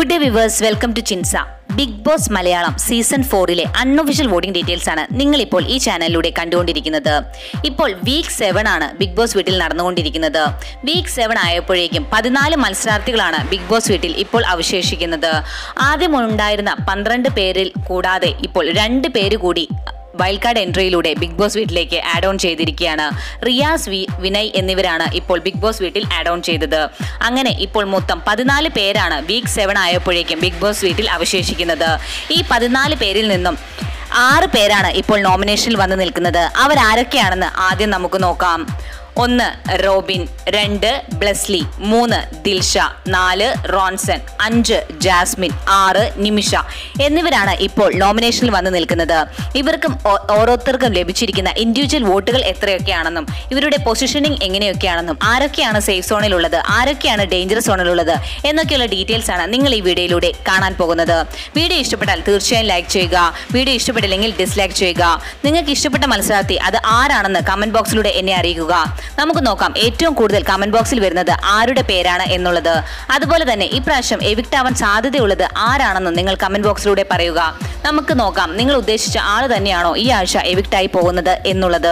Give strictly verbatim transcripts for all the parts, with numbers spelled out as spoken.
Good day viewers, welcome to Chinsa. Bigg Boss Malayalam Season four ile unofficial voting details ആണ് നിങ്ങൾ ഇപ്പോൾ ഈ ചാനലിലൂടെ കണ്ടുകൊണ്ടിരിക്കുന്നത്. ഇപ്പോൾ വീക്ക് seven ആണ് ബിഗ് ബോസ് വീട്ടിൽ നടന്നുകൊണ്ടിരിക്കുന്നത്. വീക്ക് seven ആയപ്പോഴേക്കും പതിനാല് മത്സരാർത്ഥികളാണ് ബിഗ് ബോസ് വീട്ടിൽ ഇപ്പോൾ അവശേഷിക്കുന്നത്. ആദ്യം ഉണ്ടായിരുന്ന പന്ത്രണ്ട് പേരിൽ കൂടാതെ ഇപ്പോൾ രണ്ട് പേര് കൂടി വൈൽഡ് കാർഡ് എൻട്രിയിലൂടെ ബിഗ് ബോസ് വീട്ടിലേക്ക് ആഡ് ഓൺ ചെയ്തിരിക്കുകയാണ്. റിയാസ്, വി വിനയ് എന്നിവരാണ് ഇപ്പോൾ ബിഗ് ബോസ് വീട്ടിൽ ആഡ് ഓൺ ചെയ്തത്. അങ്ങനെ ഇപ്പോൾ മൊത്തം പതിനാല് പേരാണ് വീക്ക് സെവൻ ആയപ്പോഴേക്കും ബിഗ് ബോസ് വീട്ടിൽ അവശേഷിക്കുന്നത്. ഈ പതിനാല് പേരിൽ നിന്നും ആറ് പേരാണ് ഇപ്പോൾ നോമിനേഷനിൽ വന്ന് നിൽക്കുന്നത്. അവരാരൊക്കെയാണെന്ന് ആദ്യം നമുക്ക് നോക്കാം. ഒന്ന് റോബിൻ, രണ്ട് ബ്ലെസ്ലി, മൂന്ന് ദിൽഷ, നാല് റോൺസൺ, അഞ്ച് ജാസ്മിൻ, ആറ് നിമിഷ എന്നിവരാണ് ഇപ്പോൾ നോമിനേഷനിൽ വന്ന് നിൽക്കുന്നത്. ഇവർക്കും ഓരോരുത്തർക്കും ലഭിച്ചിരിക്കുന്ന ഇൻഡിവിജ്വൽ വോട്ടുകൾ എത്രയൊക്കെയാണെന്നും ഇവരുടെ പൊസിഷനിങ് എങ്ങനെയൊക്കെയാണെന്നും ആരൊക്കെയാണ് സേഫ് സോണിലുള്ളത്, ആരൊക്കെയാണ് ഡേഞ്ചർ സോണിലുള്ളത് എന്നൊക്കെയുള്ള ഡീറ്റെയിൽസ് ആണ് നിങ്ങൾ ഈ വീഡിയോയിലൂടെ കാണാൻ പോകുന്നത്. വീഡിയോ ഇഷ്ടപ്പെട്ടാൽ തീർച്ചയായും ലൈക്ക് ചെയ്യുക. വീഡിയോ ഇഷ്ടപ്പെട്ടില്ലെങ്കിൽ ഡിസ്ലൈക്ക് ചെയ്യുക. നിങ്ങൾക്ക് ഇഷ്ടപ്പെട്ട മത്സരാർത്ഥി അത് ആരാണെന്ന് കമന്റ് ബോക്സിലൂടെ എന്നെ അറിയിക്കുക. നമുക്ക് നോക്കാം ഏറ്റവും കൂടുതൽ കമന്റ് ബോക്സിൽ വരുന്നത് ആരുടെ പേരാണ് എന്നുള്ളത്. അതുപോലെ തന്നെ ഇപ്രാവശ്യം എവിക്ട് ആവാൻ സാധ്യതയുള്ളത് ആരാണെന്നും നിങ്ങൾ കമന്റ് ബോക്സിലൂടെ പറയുക. നമുക്ക് നോക്കാം നിങ്ങൾ ഉദ്ദേശിച്ച ആള് തന്നെയാണോ ഈ ആഴ്ച എവിക്ട് ആയി പോകുന്നത് എന്നുള്ളത്.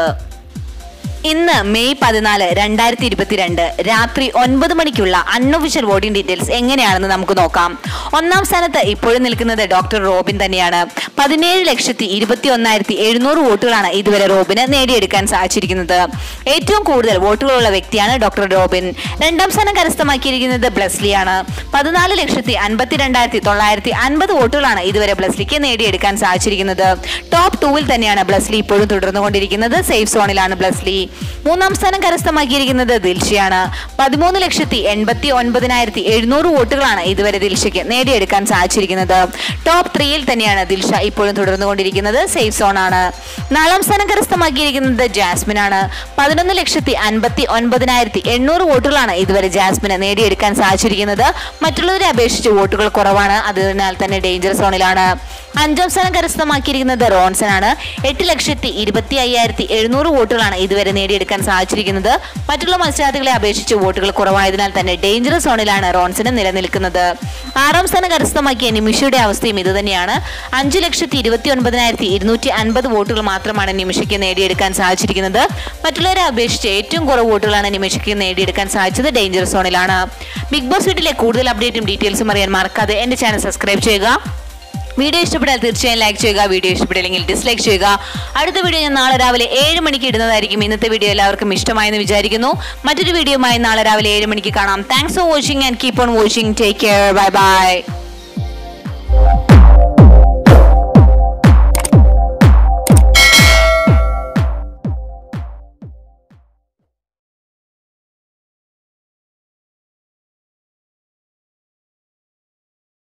ഇന്ന് മെയ് പതിനാല് രണ്ടായിരത്തി ഇരുപത്തിരണ്ട് രാത്രി ഒൻപത് മണിക്കുള്ള അൺഒഫീഷ്യൽ വോട്ടിംഗ് ഡീറ്റെയിൽസ് എങ്ങനെയാണെന്ന് നമുക്ക് നോക്കാം. ഒന്നാം സ്ഥാനത്ത് ഇപ്പോഴും നിൽക്കുന്നത് ഡോക്ടർ റോബിൻ തന്നെയാണ്. പതിനേഴ് ലക്ഷത്തി ഇരുപത്തി ഒന്നായിരത്തി എഴുന്നൂറ് വോട്ടുകളാണ് ഇതുവരെ റോബിന് നേടിയെടുക്കാൻ സാധിച്ചിരിക്കുന്നത്. ഏറ്റവും കൂടുതൽ വോട്ടുകളുള്ള വ്യക്തിയാണ് ഡോക്ടർ റോബിൻ. രണ്ടാം സ്ഥാനം കരസ്ഥമാക്കിയിരിക്കുന്നത് ബ്ലെസ്ലിയാണ്. പതിനാല് ലക്ഷത്തി അൻപത്തി രണ്ടായിരത്തി തൊള്ളായിരത്തി അൻപത് വോട്ടുകളാണ് ഇതുവരെ ബ്ലെസ്ലിക്ക് നേടിയെടുക്കാൻ സാധിച്ചിരിക്കുന്നത്. ടോപ്പ് ടൂവിൽ തന്നെയാണ് ബ്ലെസ്ലി ഇപ്പോഴും തുടർന്നുകൊണ്ടിരിക്കുന്നത്. സേഫ് സോണിലാണ് ബ്ലെസ്ലി. മൂന്നാം സ്ഥാനം കരസ്ഥമാക്കിയിരിക്കുന്നത് ദിൽഷയാണ്. പതിമൂന്ന് ലക്ഷത്തി എൺപത്തി ഒൻപതിനായിരത്തി എഴുന്നൂറ് വോട്ടുകളാണ് ഇതുവരെ ദിൽഷയ്ക്ക് നേടിയെടുക്കാൻ സാധിച്ചിരിക്കുന്നത്. ടോപ്പ് ത്രീയിൽ തന്നെയാണ് ദിൽഷ ഇപ്പോഴും തുടർന്നുകൊണ്ടിരിക്കുന്നത്. സേഫ് സോൺ ആണ്. നാലാം സ്ഥാനം കരസ്ഥമാക്കിയിരിക്കുന്നത് ജാസ്മിൻ ആണ്. പതിനൊന്ന് ലക്ഷത്തി അൻപത്തി ഒൻപതിനായിരത്തി എണ്ണൂറ് വോട്ടുകളാണ് ഇതുവരെ ജാസ്മിന് നേടിയെടുക്കാൻ സാധിച്ചിരിക്കുന്നത്. മറ്റുള്ളവരെ അപേക്ഷിച്ച് വോട്ടുകൾ കുറവാണ്, അതിനാൽ തന്നെ ഡേഞ്ചർ സോണിലാണ്. അഞ്ചാം സ്ഥാനം കരസ്ഥമാക്കിയിരിക്കുന്നത് റോൺസൺ ആണ്. എട്ട് ലക്ഷത്തി ഇരുപത്തി അയ്യായിരത്തി എഴുന്നൂറ് വോട്ടുകളാണ് ഇതുവരെ നേടിയെടുക്കാൻ സാധിച്ചിരിക്കുന്നത്. മറ്റുള്ള മത്സരാർത്ഥികളെ അപേക്ഷിച്ച് വോട്ടുകൾ കുറവായതിനാൽ തന്നെ ഡേഞ്ചർ സോണിലാണ് റോൺസൺ നിലനിൽക്കുന്നത്. ആറാം സ്ഥാനം കരസ്ഥമാക്കിയ നിമിഷയുടെ അവസ്ഥയും ഇത് തന്നെയാണ്. അഞ്ചു ലക്ഷത്തി ഇരുപത്തി ഒൻപതിനായിരത്തി ഇരുന്നൂറ്റി അൻപത് വോട്ടുകൾ മാത്രമാണ് നിമിഷയ്ക്ക് നേടിയെടുക്കാൻ സാധിച്ചിരിക്കുന്നത്. മറ്റുള്ളവരെ അപേക്ഷിച്ച് ഏറ്റവും കുറവ് വോട്ടുകളാണ് നിമിഷയ്ക്ക് നേടിയെടുക്കാൻ സാധിച്ചത്. ഡേഞ്ചർ സോണിലാണ്. ബിഗ് ബോസ് വീട്ടിലെ കൂടുതൽ അപ്ഡേറ്റും ഡീറ്റെയിൽസും അറിയാൻ മറക്കാതെ എന്റെ ചാനൽ സബ്സ്ക്രൈബ് ചെയ്യുക. വീഡിയോ ഇഷ്ടപ്പെട്ടാൽ തീർച്ചയായും ലൈക്ക് ചെയ്യുക. വീഡിയോ ഇഷ്ടപ്പെട്ടില്ലെങ്കിൽ ഡിസ്ലൈക്ക് ചെയ്യുക. അടുത്ത വീഡിയോ ഞാൻ നാളെ രാവിലെ ഏഴ് മണിക്ക് ഇടുന്നതായിരിക്കും. ഇന്നത്തെ വീഡിയോ എല്ലാവർക്കും ഇഷ്ടമായെന്ന് വിചാരിക്കുന്നു. മറ്റൊരു വീഡിയോയുമായി നാളെ രാവിലെ ഏഴ് മണിക്ക് കാണാം. Thanks for watching and keep on watching. Take care. Bye by.